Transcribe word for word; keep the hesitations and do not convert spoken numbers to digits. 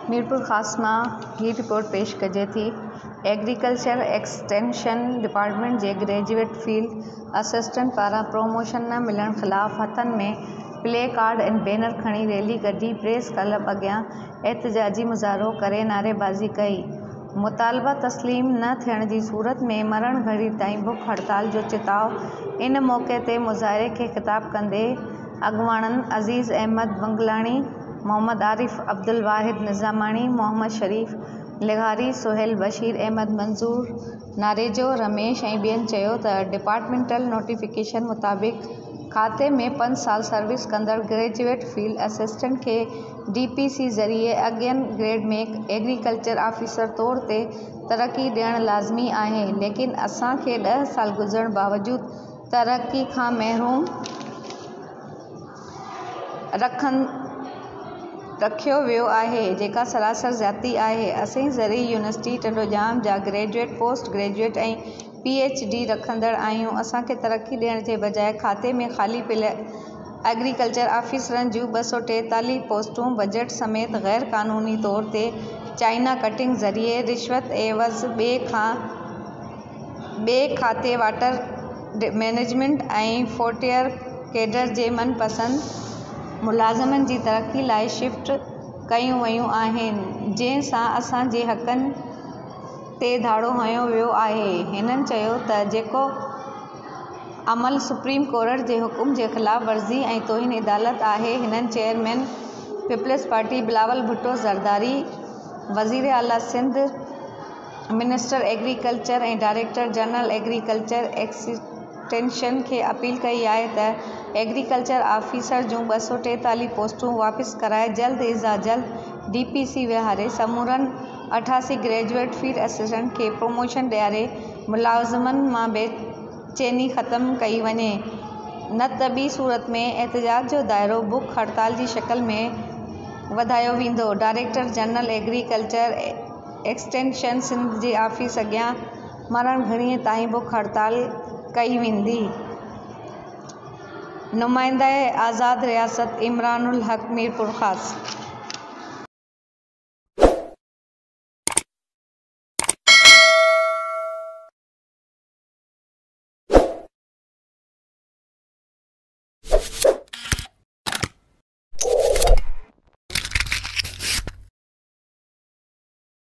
मीरपुर ख़ास मां ही रिपोर्ट पेश कजे थी। एग्रीकल्चर एक्सटेंशन डिपार्टमेंट जे ग्रेजुएट फील्ड असिस्टेंट पारां प्रोमोशन न मिलण ख़िलाफ़ हथनि में प्ले कार्ड ऐं बैनर खणी रैली कढी प्रेस क्लब अॻियां एहतजाजी मुज़ाहिरो करे नारेबाज़ी कई। मुतालबा तस्लीम न थियण जी सूरत में मरण घड़ी ताईं बुख हड़ताल जो चिताव। इन मौक़े ते मुज़ाहिरे खे ख़िताब कंदे अॻवाननि अज़ीज़ अहमद बंगलाणी, मोहम्मद आरिफ, अब्दुल वाहिद निज़ामाणी, मोहम्मद शरीफ लिगारी, सुहेल बशीर अहमद मंज़ूर, नारेजो रमेश ऐं ॿियनि चयो त डिपार्टमेंटल नोटिफिकेशन मुताबिक़ खाते में पंज साल सर्विस कंदड़ ग्रेजुएट फील्ड असिस्टेंट खे डी पी सी ज़रिए अॻियनि ग्रेड में एग्रीकल्चर ऑफिसर तौर ते तरक़ी ॾियणु लाज़मी आहे, लेकिन असां खे ॾह साल गुज़रण बावजूदु तरक़ी खां महरूम रखन रखियो वियो आहे, जेका सरासर ज़्यादती आहे। असीं ज़रई यूनिवर्सिटी टंडोजाम जा ग्रेजुएट, पोस्ट ग्रेजुएट ऐं पी एच डी रखंदड़ आहियूं। असां खे तरक़ी ॾियण जे बजाए खाते में ख़ाली पियल एग्रीकल्चर ऑफिसरनि जूं ॿ सौ टेतालीह पोस्टूं बजट समेत गैर क़ानूनी तौर ते चाइना कटिंग ज़रिए रिश्वत एवज़ ॿिए खां ॿिए खाते वाटर मैनेजमेंट ऐं फोर्टियर कैडर जे मनपसंद मुलाज़मनि जी तरक़ी लाइ शिफ्ट कयूं वयूं आहिनि, जंहिं सां असां जे हक़नि ते धाड़ो हयो वियो आहे। हिननि चयो त जेको अमल सुप्रीम कोर्ट जे हुकुम जे ख़िलाफ़ वर्ज़ी ऐं तौहीन अदालत आहे। हिननि chairman people's party Bilawal Bhutto Zardari, वज़ीर आला सिंध, मिनिस्टर एग्रीकल्चर ऐं डायरेक्टर जनरल एग्रीकल्चर एक्सटेंशन खे अपील कई आहे त एग्रीकल्चर ऑफिसर जूं ॿ सौ टेतालीह पोस्टूं वापसि कराए जल्द इज़ा जल्द डी पी सी विहारे समूरनि अठासी ग्रेजुएट फील्ड असिस्टेंट खे प्रोमोशन ॾियारे मुलाज़मनि मां बेचैनी ख़तम कई वञे, न त ॿी सूरत में एहतजाज जो दाइरो बुख हड़ताल जी शक्ल में वधायो वेंदो। Director general agriculture extension Sindh जे ऑफिस अॻियां मरण घड़ीअ ताईं बुख हड़ताल कई वेंदी। नुमाइंदे आज़ाद रियासत इमरानुल हक़, मीरपुर ख़ास।